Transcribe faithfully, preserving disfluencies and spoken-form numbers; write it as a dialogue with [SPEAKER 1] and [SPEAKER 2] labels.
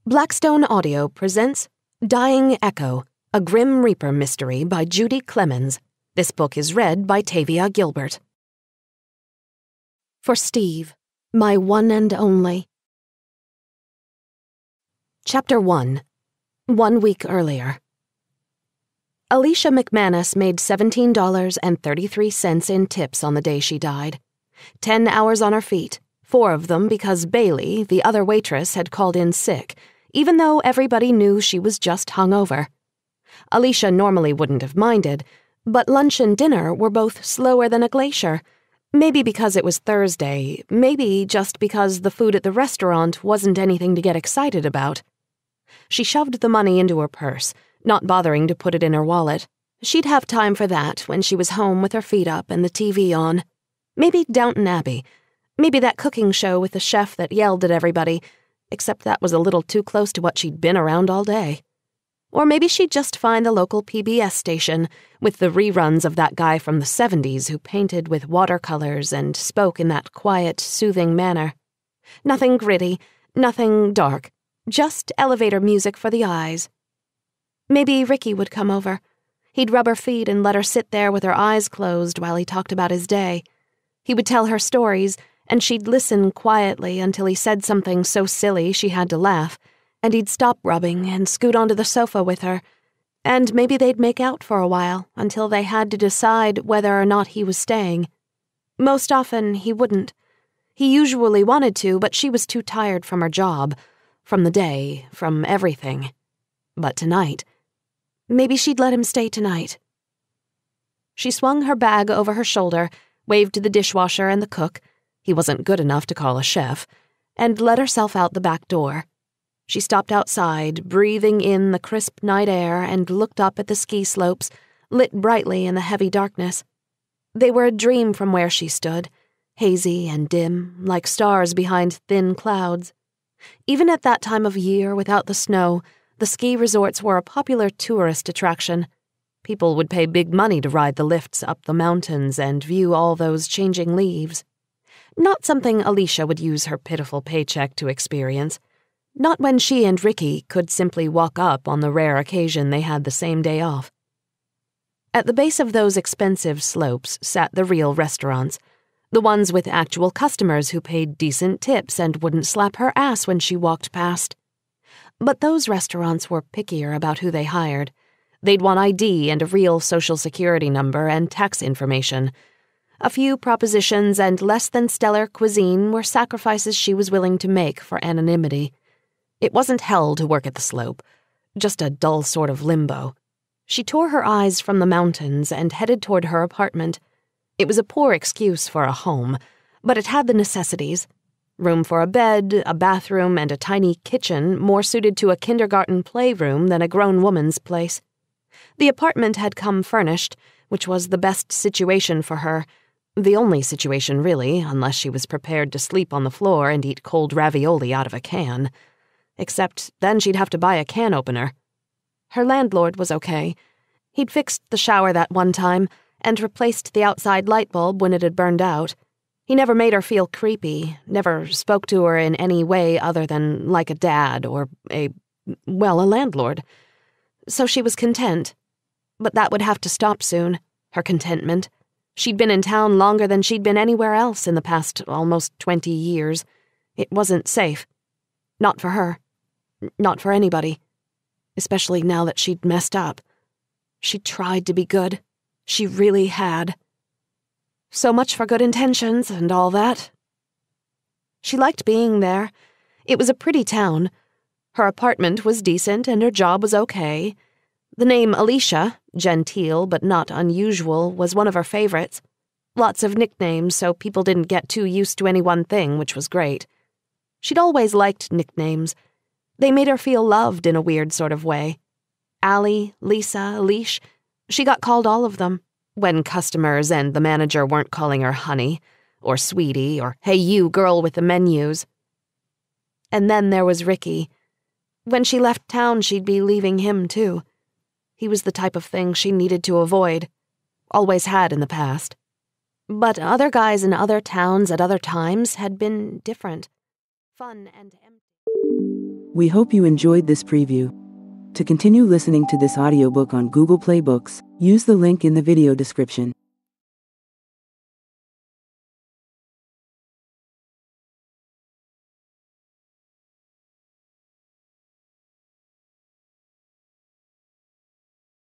[SPEAKER 1] Blackstone Audio presents Dying Echo, a Grim Reaper mystery by Judy Clemens. This book is read by Tavia, Gilbert. For Steve, my one and only. Chapter one. One week earlier. Alicia McManus made seventeen dollars and thirty-three cents in tips on the day she died. Ten hours on her feet, four of them because Bailey, the other waitress, had called in sick, even though everybody knew she was just hungover. Alicia normally wouldn't have minded, but lunch and dinner were both slower than a glacier. Maybe because it was Thursday, maybe just because the food at the restaurant wasn't anything to get excited about. She shoved the money into her purse, not bothering to put it in her wallet. She'd have time for that when she was home with her feet up and the T V on. Maybe Downton Abbey. Maybe that cooking show with the chef that yelled at everybody, except that was a little too close to what she'd been around all day. Or maybe she'd just find the local P B S station with the reruns of that guy from the seventies who painted with watercolors and spoke in that quiet, soothing manner. Nothing gritty, nothing dark, just elevator music for the eyes. Maybe Ricky would come over. He'd rub her feet and let her sit there with her eyes closed while he talked about his day. He would tell her stories, and she'd listen quietly until he said something so silly she had to laugh, and he'd stop rubbing and scoot onto the sofa with her, and maybe they'd make out for a while until they had to decide whether or not he was staying. Most often, he wouldn't. He usually wanted to, but she was too tired from her job, from the day, from everything. But tonight, maybe she'd let him stay tonight. She swung her bag over her shoulder, waved to the dishwasher and the cook — he wasn't good enough to call a chef — and let herself out the back door. She stopped outside, breathing in the crisp night air, and looked up at the ski slopes, lit brightly in the heavy darkness. They were a dream from where she stood, hazy and dim, like stars behind thin clouds. Even at that time of year, without the snow, the ski resorts were a popular tourist attraction. People would pay big money to ride the lifts up the mountains and view all those changing leaves. Not something Alicia would use her pitiful paycheck to experience. Not when she and Ricky could simply walk up on the rare occasion they had the same day off. At the base of those expensive slopes sat the real restaurants, the ones with actual customers who paid decent tips and wouldn't slap her ass when she walked past. But those restaurants were pickier about who they hired. They'd want I D and a real social security number and tax information. A few propositions and less-than-stellar cuisine were sacrifices she was willing to make for anonymity. It wasn't hell to work at the slope, just a dull sort of limbo. She tore her eyes from the mountains and headed toward her apartment. It was a poor excuse for a home, but it had the necessities. Room for a bed, a bathroom, and a tiny kitchen more suited to a kindergarten playroom than a grown woman's place. The apartment had come furnished, which was the best situation for her. The only situation, really, unless she was prepared to sleep on the floor and eat cold ravioli out of a can. Except then she'd have to buy a can opener. Her landlord was okay. He'd fixed the shower that one time and replaced the outside light bulb when it had burned out. He never made her feel creepy, never spoke to her in any way other than like a dad or a, well, a landlord. So she was content. But that would have to stop soon, her contentment. She'd been in town longer than she'd been anywhere else in the past almost twenty years. It wasn't safe. Not for her. Not for anybody. Especially now that she'd messed up. She tried to be good. She really had. So much for good intentions and all that. She liked being there. It was a pretty town. Her apartment was decent and her job was okay. The name Alicia, genteel but not unusual, was one of her favorites. Lots of nicknames so people didn't get too used to any one thing, which was great. She'd always liked nicknames. They made her feel loved in a weird sort of way. Allie, Lisa, Alicia, she got called all of them. When customers and the manager weren't calling her honey, or sweetie, or hey you girl with the menus. And then there was Ricky. When she left town, she'd be leaving him too. He was the type of thing she needed to avoid. Always had in the past. But other guys in other towns at other times had been different. Fun and empty.
[SPEAKER 2] We hope you enjoyed this preview. To continue listening to this audiobook on Google Play Books, use the link in the video description.